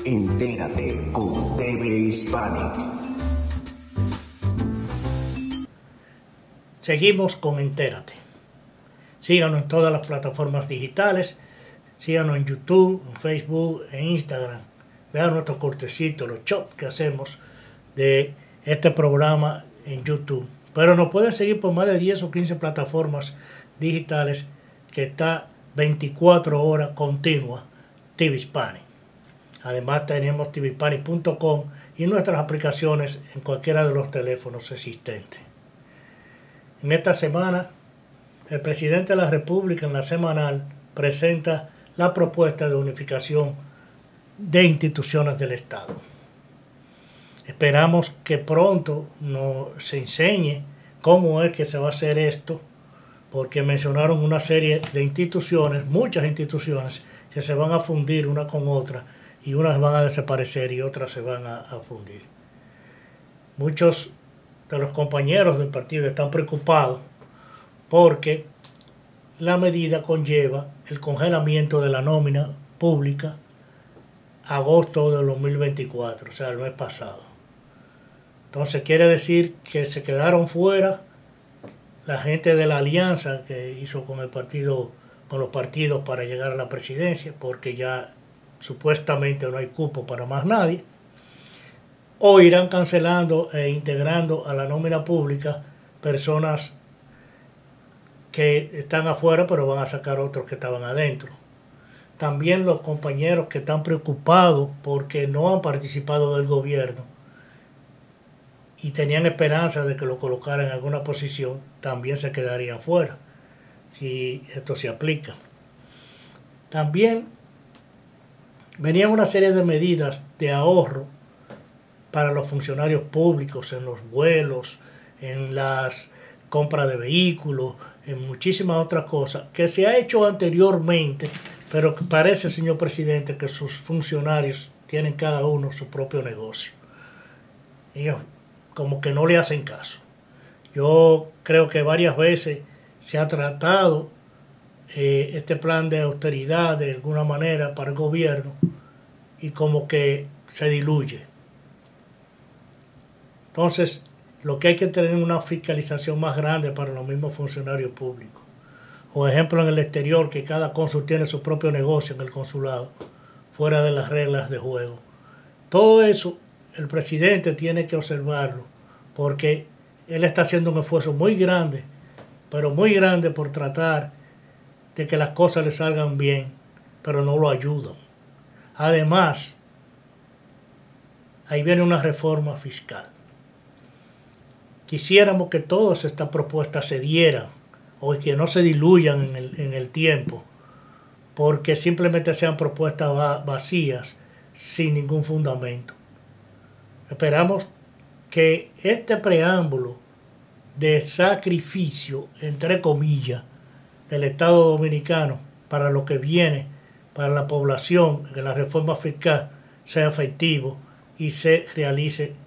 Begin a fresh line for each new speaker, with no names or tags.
Entérate con TV Hispanic.
Seguimos con Entérate. Síganos en todas las plataformas digitales. Síganos en YouTube, en Facebook, en Instagram. Vean nuestros cortecitos, los chops que hacemos de este programa en YouTube. Pero nos pueden seguir por más de 10 o 15 plataformas digitales que está 24 horas continua TV Hispanic. Además tenemos tvhispanic.com y nuestras aplicaciones en cualquiera de los teléfonos existentes. En esta semana, el presidente de la República en la semanal presenta la propuesta de unificación de instituciones del Estado. Esperamos que pronto nos se enseñe cómo es que se va a hacer esto, porque mencionaron una serie de instituciones, muchas instituciones, que se van a fundir una con otra, y unas van a desaparecer y otras se van a fundir. Muchos de los compañeros del partido están preocupados porque la medida conlleva el congelamiento de la nómina pública agosto de 2024, o sea, el mes pasado. Entonces quiere decir que se quedaron fuera la gente de la alianza que hizo con el partido, con los partidos para llegar a la presidencia, porque ya supuestamente no hay cupo para más nadie, o irán cancelando e integrando a la nómina pública personas que están afuera, pero van a sacar otros que estaban adentro. También los compañeros que están preocupados porque no han participado del gobierno y tenían esperanza de que lo colocaran en alguna posición, también se quedarían fuera si esto se aplica. También venían una serie de medidas de ahorro para los funcionarios públicos en los vuelos, en las compras de vehículos, en muchísimas otras cosas que se ha hecho anteriormente, pero que parece, señor presidente, que sus funcionarios tienen cada uno su propio negocio. Ellos como que no le hacen caso. Yo creo que varias veces se ha tratado este plan de austeridad de alguna manera para el gobierno y como que se diluye. Entonces, lo que hay que tener es una fiscalización más grande para los mismos funcionarios públicos. Por ejemplo, en el exterior, que cada cónsul tiene su propio negocio en el consulado, fuera de las reglas de juego. Todo eso el presidente tiene que observarlo, porque él está haciendo un esfuerzo muy grande, pero muy grande por tratar de que las cosas le salgan bien, pero no lo ayudan. Además, ahí viene una reforma fiscal. Quisiéramos que todas estas propuestas se dieran o que no se diluyan en el tiempo, porque simplemente sean propuestas vacías sin ningún fundamento. Esperamos que este preámbulo de sacrificio, entre comillas, del Estado Dominicano para lo que viene, para la población, que la reforma fiscal sea efectivo y se realice